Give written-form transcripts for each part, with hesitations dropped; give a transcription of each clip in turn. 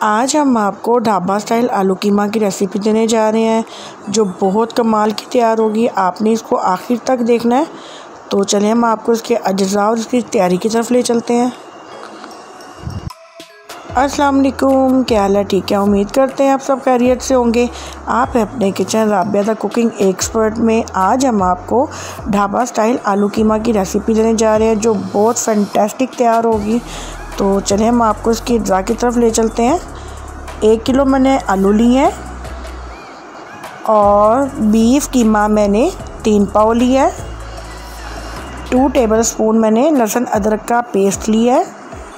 आज हम आपको ढाबा स्टाइल आलू कीमा की रेसिपी देने जा रहे हैं जो बहुत कमाल की तैयार होगी। आपने इसको आखिर तक देखना है। तो चलिए हम आपको इसके अज्जा और इसकी तैयारी की तरफ ले चलते हैं। अस्सलाम वालेकुम, क्या हाल है? ठीक है, उम्मीद करते हैं आप सब खैरियत से होंगे। आप अपने kitchen Rabia the cooking expert में आज हम आपको ढाबा स्टाइल आलू कीमा की रेसिपी देने जा रहे हैं जो बहुत फैंटास्टिक तैयार होगी। तो चलिए हम आपको इसकी अज्जा की तरफ ले चलते हैं। 1 किलो मैंने आलू लिए हैं और बीफ कीमा मैंने 3 पाव लिया है। 2 टेबलस्पून मैंने लहसुन अदरक का पेस्ट लिया है।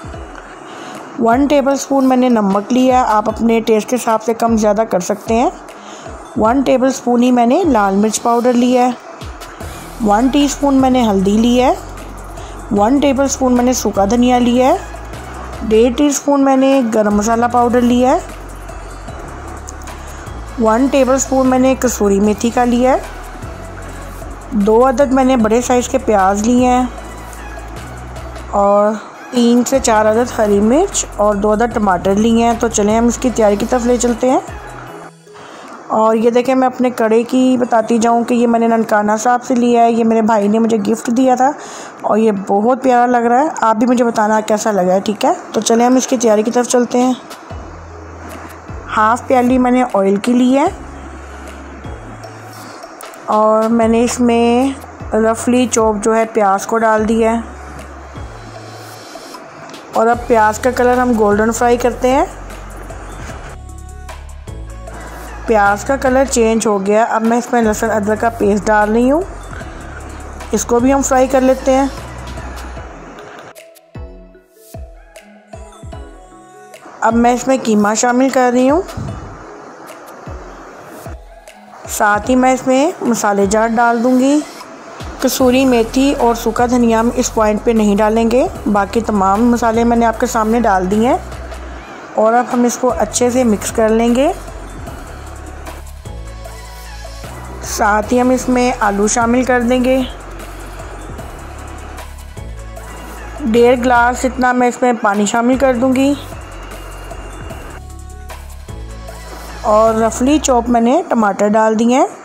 1 टेबलस्पून मैंने नमक लिया है, आप अपने टेस्ट के हिसाब से कम ज़्यादा कर सकते हैं। 1 टेबलस्पून ही मैंने लाल मिर्च पाउडर लिया है। 1 टीस्पून मैंने हल्दी लिया है। 1 टेबलस्पून मैंने सूखा धनिया लिया है। 1.5 टीस्पून मैंने गरम मसाला पाउडर लिया है। 1 टेबलस्पून मैंने कसूरी मेथी का लिया है। 2 अदद मैंने बड़े साइज़ के प्याज लिए हैं और 3 से 4 अदद हरी मिर्च और 2 अदद टमाटर लिए हैं। तो चलें हम इसकी तैयारी की तरफ ले चलते हैं। और ये देखें, मैं अपने कड़े की बताती जाऊं कि ये मैंने ननकाना साहब से लिया है। ये मेरे भाई ने मुझे गिफ्ट दिया था और ये बहुत प्यारा लग रहा है। आप भी मुझे बताना कैसा लगा है, ठीक है? तो चलें हम इसकी तैयारी की तरफ चलते हैं। 1/2 प्याली मैंने ऑयल की ली है और मैंने इसमें रफली चॉप जो है प्याज को डाल दिया है। और अब प्याज का कलर हम गोल्डन फ्राई करते हैं। प्याज का कलर चेंज हो गया। अब मैं इसमें लहसुन अदरक का पेस्ट डाल रही हूँ, इसको भी हम फ्राई कर लेते हैं। अब मैं इसमें कीमा शामिल कर रही हूँ, साथ ही मैं इसमें मसाले जार डाल दूँगी। कसूरी मेथी और सूखा धनिया हम इस पॉइंट पे नहीं डालेंगे, बाकी तमाम मसाले मैंने आपके सामने डाल दिए हैं। और अब हम इसको अच्छे से मिक्स कर लेंगे। साथ ही हम इसमें आलू शामिल कर देंगे। 1.5 गिलास इतना मैं इसमें पानी शामिल कर दूंगी और रफली चॉप मैंने टमाटर डाल दिए हैं।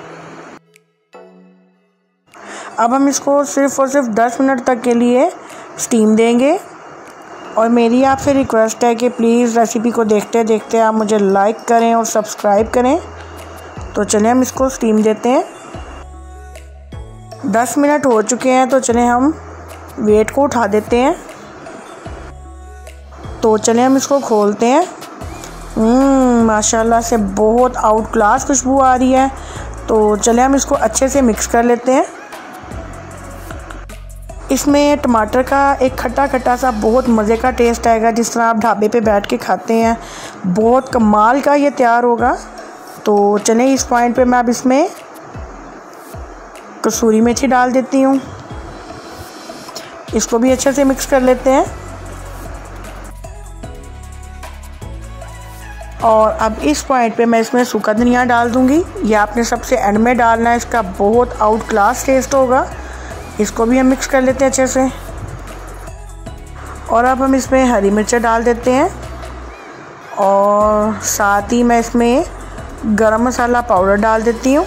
अब हम इसको सिर्फ़ और सिर्फ 10 मिनट तक के लिए स्टीम देंगे। और मेरी आपसे रिक्वेस्ट है कि प्लीज़ रेसिपी को देखते देखते आप मुझे लाइक करें और सब्सक्राइब करें। तो चलें हम इसको स्टीम देते हैं। 10 मिनट हो चुके हैं, तो चलें हम वेट को उठा देते हैं। तो चलें हम इसको खोलते हैं। माशाल्लाह से बहुत आउट क्लास खुशबू आ रही है। तो चलें हम इसको अच्छे से मिक्स कर लेते हैं। इसमें टमाटर का एक खट्टा खट्टा सा बहुत मज़े का टेस्ट आएगा, जिस तरह आप ढाबे पे बैठ के खाते हैं। बहुत कमाल का ये तैयार होगा। तो चलें इस पॉइंट पे मैं अब इसमें कसूरी मेथी डाल देती हूँ, इसको भी अच्छे से मिक्स कर लेते हैं। और अब इस पॉइंट पे मैं इसमें सूखा धनिया डाल दूँगी। ये आपने सबसे एंड में डालना है, इसका बहुत आउट क्लास टेस्ट होगा। इसको भी हम मिक्स कर लेते हैं अच्छे से। और अब हम इसमें हरी मिर्च डाल देते हैं और साथ ही मैं इसमें गरम मसाला पाउडर डाल देती हूँ।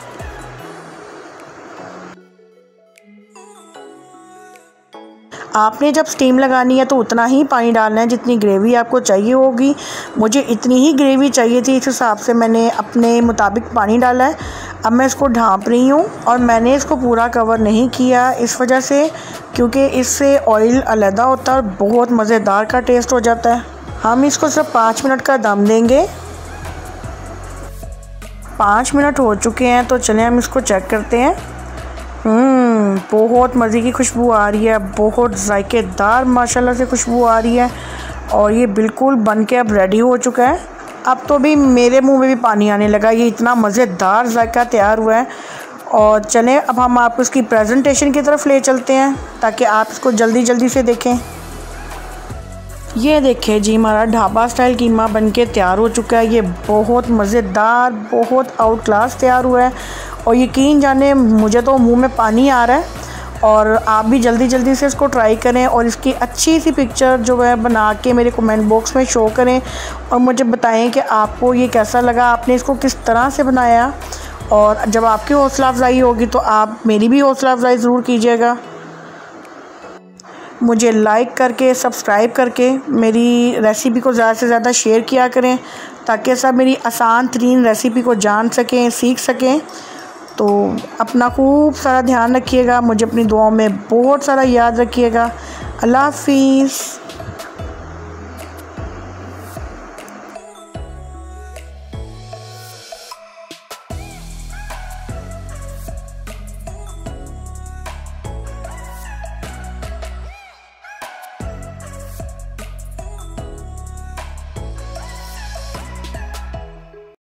आपने जब स्टीम लगानी है तो उतना ही पानी डालना है जितनी ग्रेवी आपको चाहिए होगी। मुझे इतनी ही ग्रेवी चाहिए थी, इस हिसाब से मैंने अपने मुताबिक पानी डाला है। अब मैं इसको ढाँप रही हूँ और मैंने इसको पूरा कवर नहीं किया इस वजह से क्योंकि इससे ऑयल अलग होता है और बहुत मज़ेदार का टेस्ट हो जाता है। हम इसको सिर्फ 5 मिनट का दम देंगे। 5 मिनट हो चुके हैं, तो चलें हम इसको चेक करते हैं। बहुत मज़े की खुशबू आ रही है, बहुत जायकेदार माशाल्लाह से खुशबू आ रही है। और ये बिल्कुल बन के अब रेडी हो चुका है। अब तो भी मेरे मुंह में भी पानी आने लगा, ये इतना मज़ेदार जायका तैयार हुआ है। और चलें अब हम आपको इसकी प्रेजेंटेशन की तरफ ले चलते हैं ताकि आप इसको जल्दी जल्दी से देखें। ये देखिए जी, हमारा ढाबा स्टाइल कीमा बनके तैयार हो चुका है। ये बहुत मज़ेदार, बहुत आउट क्लास तैयार हुआ है और यकीन जाने मुझे तो मुंह में पानी आ रहा है। और आप भी जल्दी जल्दी से इसको ट्राई करें और इसकी अच्छी सी पिक्चर जो है बना के मेरे कमेंट बॉक्स में शो करें और मुझे बताएं कि आपको ये कैसा लगा, आपने इसको किस तरह से बनाया। और जब आपकी हौसला अफजाई होगी तो आप मेरी भी हौसला अफजाई ज़रूर कीजिएगा। मुझे लाइक करके सब्सक्राइब करके मेरी रेसिपी को ज़्यादा से ज़्यादा शेयर किया करें ताकि सब मेरी आसान तरीन रेसिपी को जान सकें, सीख सकें। तो अपना खूब सारा ध्यान रखिएगा, मुझे अपनी दुआओं में बहुत सारा याद रखिएगा। अल्लाह हाफिज़।